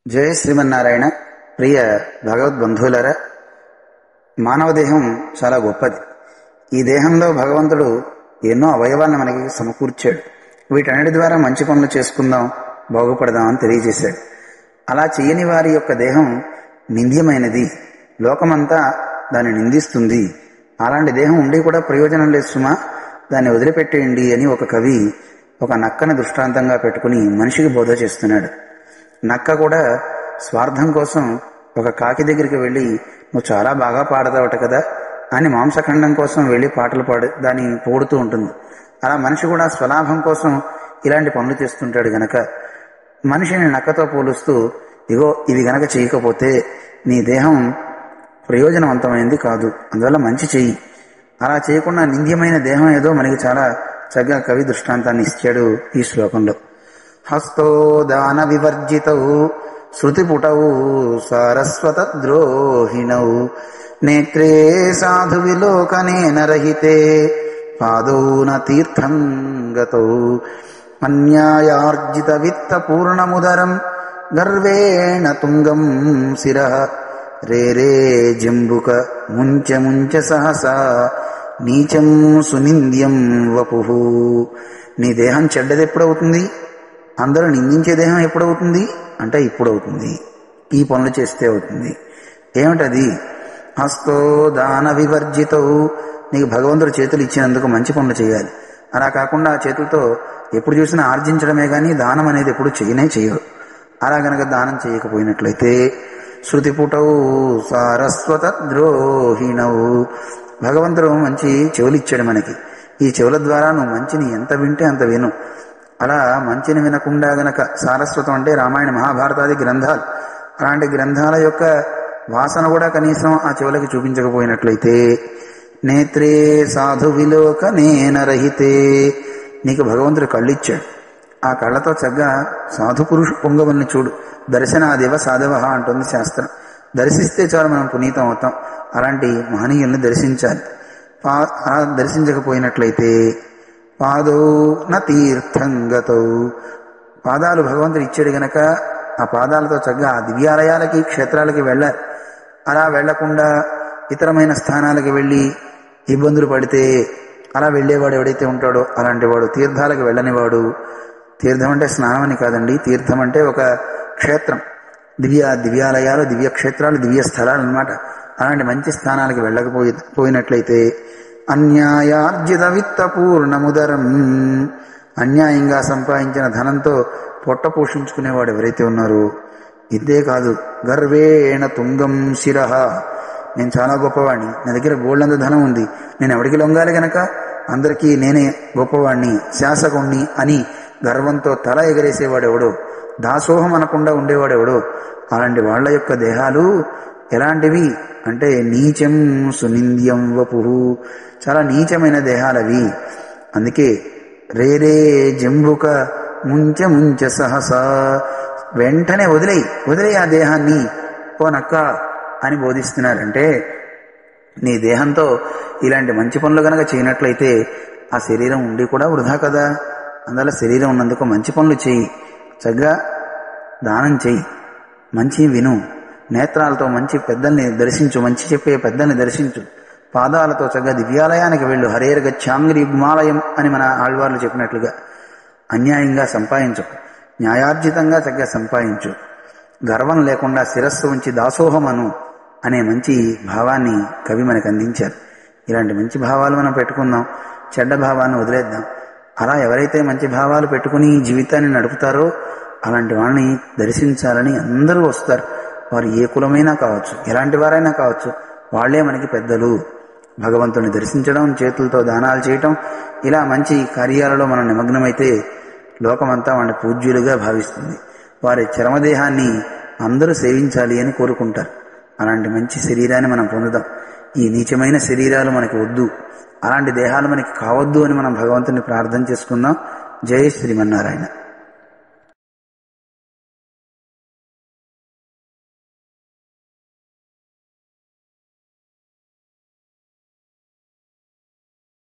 జయ శ్రీమన్నారాయణ. ప్రియ భగవద్బంధువులారా, మానవ దేహం చాలా గొప్పది. ఈ దేహంలో భగవంతుడు ఎన్నో అవయవాలను మనకి సమకూర్చాడు. వీటన్నిటి ద్వారా మంచి పనులు చేసుకుందాం, బాగుపడదాం అని తెలియజేశాడు. అలా చేయని వారి యొక్క దేహం నింద్యమైనది, లోకమంతా దాన్ని నిందిస్తుంది. అలాంటి దేహం ఉండి కూడా ప్రయోజనం లేదు సుమా, దాన్ని వదిలిపెట్టేయండి అని ఒక కవి ఒక నక్కని దృష్టాంతంగా పెట్టుకుని మనిషికి బోధ చేస్తున్నాడు. నక్క కూడా స్వార్థం కోసం ఒక కాకి దగ్గరికి వెళ్ళి, నువ్వు చాలా బాగా పాడతావట కదా అని మాంసఖండం కోసం వెళ్ళి పాటలు దాన్ని పొగుడుతూ ఉంటుంది. అలా మనిషి కూడా స్వలాభం కోసం ఇలాంటి పనులు చేస్తుంటాడు. గనక మనిషిని నక్కతో పోలుస్తూ, ఇగో ఇవి గనక చేయకపోతే నీ దేహం ప్రయోజనవంతమైంది కాదు, అందువల్ల మంచి చెయ్యి. అలా చేయకుండా నింద్యమైన దేహం ఏదో మనకి చాలా చక్కగా కవి దృష్టాంతాన్ని ఇచ్చాడు ఈ శ్లోకంలో. హస్తో దాన వివర్జితౌ శృతిపుటౌ సారస్వత ద్రోహిణౌ నేత్రే సాధు విలోకనేన రహితే పాదౌ న తీర్థం గతౌ అన్యాయార్జిత విత్త పూర్ణముదరం గర్వేణ తుంగం శిరః రేరే జంబుక ముంచ ముంచ సహసా నీచం సునింద్యం వపుః. నీ దేహం చెడ్డది ఎప్పుడవుతుంది? అందరూ నిందించే దేహం ఎప్పుడవుతుంది అంటే ఇప్పుడవుతుంది, ఈ పనులు చేస్తే అవుతుంది. ఏమిటది? హస్తో దాన వివర్జితవు. నీకు భగవంతుడు చేతులు ఇచ్చినందుకు మంచి పనులు చేయాలి. అలా కాకుండా చేతులతో ఎప్పుడు చూసినా ఆర్జించడమే కానీ దానం అనేది ఎప్పుడు చేయరు. అలా గనక దానం చేయకపోయినట్లయితే శృతిపుటవు సారస్వత ద్రోహిణవు. భగవంతుడు మంచి చెవులు ఇచ్చాడు మనకి. ఈ చెవుల ద్వారా నువ్వు మంచిని ఎంత వింటే అంత విను. అలా మంచిని వినకుండా గనక, సారస్వతం అంటే రామాయణ మహాభారతాది గ్రంథాలు, అలాంటి గ్రంథాల యొక్క వాసన కూడా కనీసం ఆ చెవులకి చూపించకపోయినట్లయితే నేత్రే సాధు విలోకనేన రహితే. నీకు భగవంతుడు కళ్ళు ఇచ్చాడు. ఆ కళ్ళతో చక్కగా సాధు పురుష పొంగవల్ని చూడు. దర్శనాదేవ సాధవ అంటుంది శాస్త్రం. దర్శిస్తే చాలు మనం పునీతం అవుతాం. అలాంటి మహనీయుల్ని దర్శించాలి. దర్శించకపోయినట్లయితే పాదౌ న తీర్థం గతౌ. పాదాలు భగవంతుడు ఇచ్చాడు గనక ఆ పాదాలతో చక్కగా ఆ దివ్యాలయాలకి క్షేత్రాలకి వెళ్ళాలి. అలా వెళ్లకుండా ఇతరమైన స్థానాలకి వెళ్ళి ఇబ్బందులు పడితే, అలా వెళ్ళేవాడు ఎవడైతే ఉంటాడో అలాంటి వాడు తీర్థాలకు వెళ్ళనివాడు. తీర్థం అంటే స్నానం అని కాదండి, తీర్థం అంటే ఒక క్షేత్రం. దివ్యాలయాలు, దివ్య క్షేత్రాలు, దివ్య స్థలాలు అన్నమాట. అలాంటి మంచి స్థానాలకు వెళ్ళకపోయినట్లయితే అన్యాయార్జిత విత్త పూర్ణముదరం. అన్యాయంగా సంపాదించిన ధనంతో పొట్ట పోషించుకునేవాడు ఎవరైతే ఉన్నారో, ఇదే కాదు గర్వేణ తుంగం శిరః. నేను చాలా గొప్పవాడిని, నా దగ్గర గోల్డంత ధనం ఉంది, నేను ఎవరికి లొంగాలి గనక అందరికీ నేనే గొప్పవాడిని, శాసకుణ్ణి అని గర్వంతో తల ఎగరేసేవాడెవడో, దాసోహం అనకుండా ఉండేవాడెవడో, అలాంటి వాళ్ళ యొక్క దేహాలు ఎలాంటివి అంటే నీచం సునింద్యం వపుః. చాలా నీచమైన దేహాలవి. అందుకే రేరే జంబుక ముంచ ముంచ సహసా. వెంటనే వదిలేయి ఆ దేహాన్ని, ఓ నక్క అని బోధిస్తున్నారంటే, నీ దేహంతో ఇలాంటి మంచి పనులు గనక చేయనట్లయితే ఆ శరీరం ఉండి కూడా వృధా కదా. అందువల్ల శరీరం ఉన్నందుకు మంచి పనులు చేయి, చక్కగా దానం చెయ్యి, మంచి విను, నేత్రాలతో మంచి పెద్దల్ని దర్శించు, మంచి చెప్పే పెద్దల్ని దర్శించు, పాదాలతో చక్కగా దివ్యాలయానికి వెళ్ళు. హరేర్ గచ్ఛామి యుగ్మాలయం అని మన ఆళ్వార్లు చెప్పినట్లుగా అన్యాయంగా సంపాదించు, న్యాయార్జితంగా చక్కగా సంపాదించు. గర్వం లేకుండా శిరస్సు ఉంచి దాసోహమను అనే మంచి భావాన్ని కవి మనకు అందించారు. ఇలాంటి మంచి భావాలు మనం పెట్టుకుందాం, చెడ్డ భావాన్ని వదిలేద్దాం. అలా ఎవరైతే మంచి భావాలు పెట్టుకుని జీవితాన్ని నడుపుతారో అలాంటి వాళ్ళని దర్శించాలని అందరూ వస్తారు. వారు ఏ కులమైనా కావచ్చు, ఎలాంటి వారైనా కావచ్చు, వాళ్లే మనకి పెద్దలు. భగవంతుని దర్శించడం, చేతులతో దానాలు చేయటం, ఇలా మంచి కార్యాలలో మనం నిమగ్నమైతే లోకమంతా వాళ్ళని పూజ్యులుగా భావిస్తుంది. వారి చర్మదేహాన్ని అందరూ సేవించాలి అని కోరుకుంటారు. అలాంటి మంచి శరీరాన్ని మనం పొందుదాం. ఈ నీచమైన శరీరాలు మనకి వద్దు, అలాంటి దేహాలు మనకి కావద్దు అని మనం భగవంతుని ప్రార్థన చేసుకుందాం. జై శ్రీమన్నారాయణ.